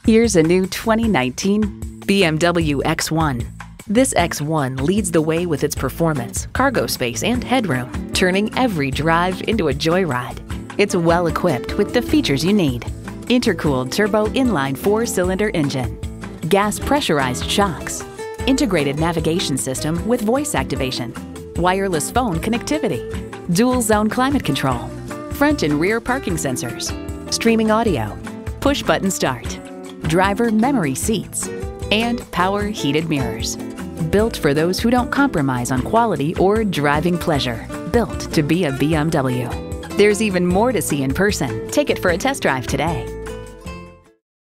Here's a new 2019 BMW X1. This X1 leads the way with its performance, cargo space, and headroom, turning every drive into a joyride. It's well equipped with the features you need: intercooled turbo inline 4-cylinder engine, gas pressurized shocks, integrated navigation system with voice activation, wireless phone connectivity, dual zone climate control, front and rear parking sensors, streaming audio, push button start, driver memory seats, and power heated mirrors. Built for those who don't compromise on quality or driving pleasure. Built to be a BMW. There's even more to see in person. Take it for a test drive today.